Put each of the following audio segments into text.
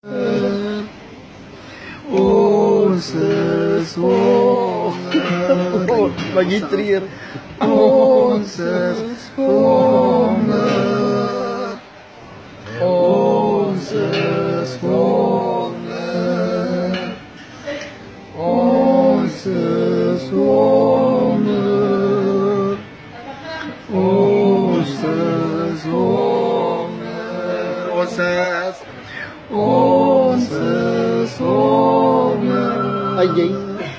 Ons is honger. Bagi treur. Ons is honger. Ons is honger. Ons is honger. Ons is honger. Ons is honger. Ay.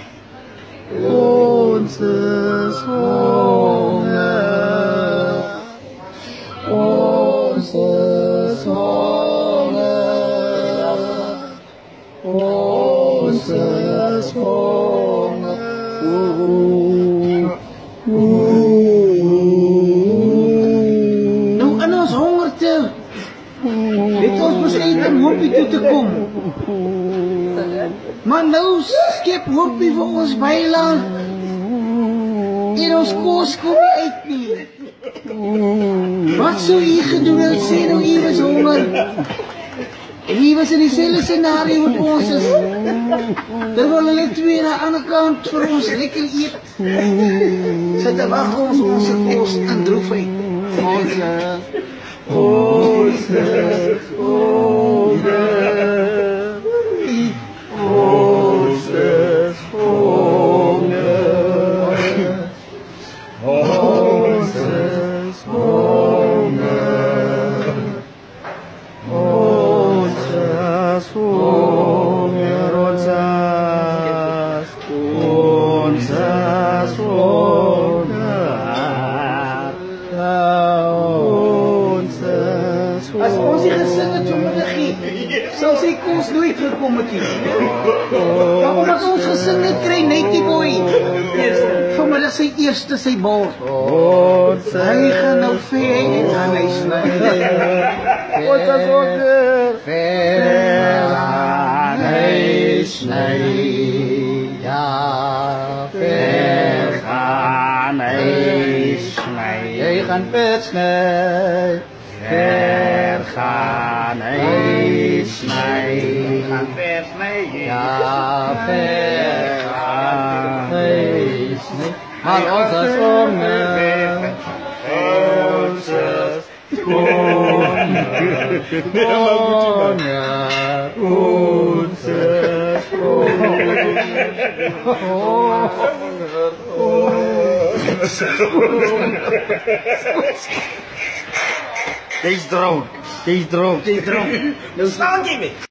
Ons is honger. Ons is honger. Ons is honger. Nou aan ons hongerte het ons besluit om Hoppie toe te kom. Maar nou skep Hoppie vir ons byland en ons kos kom nie uit nie. Wat sou u gedoen het? Sê nou u was honger en u was in dieselfde scenario wat ons is, terwyl hulle twee aan die ander kant vir ons lekker eet, sit te wag ons kos in droefheid. Ons is honger. Ons is honger. Ons is honger. Ons is honger. Ons is honger. As ons die gesing het vanmiddag nie, sal sy kos nooit gekom het nie. Maar omdat ons gesing het, kry Nettie Boy vanmiddag sy eerste sy bord. Hy gaan nou vee en gaan hy sny. Ons is honger. Ver gaan hy sny. Ja, ver gaan hy sny. Hy gaan vet sny. Ver gaan hy sny. Gaan ver sny. Ja, ver gaan hy sny. Maar ons is honger. Ons is honger. Ons is honger. Dis dronk. Nou staan jy mee.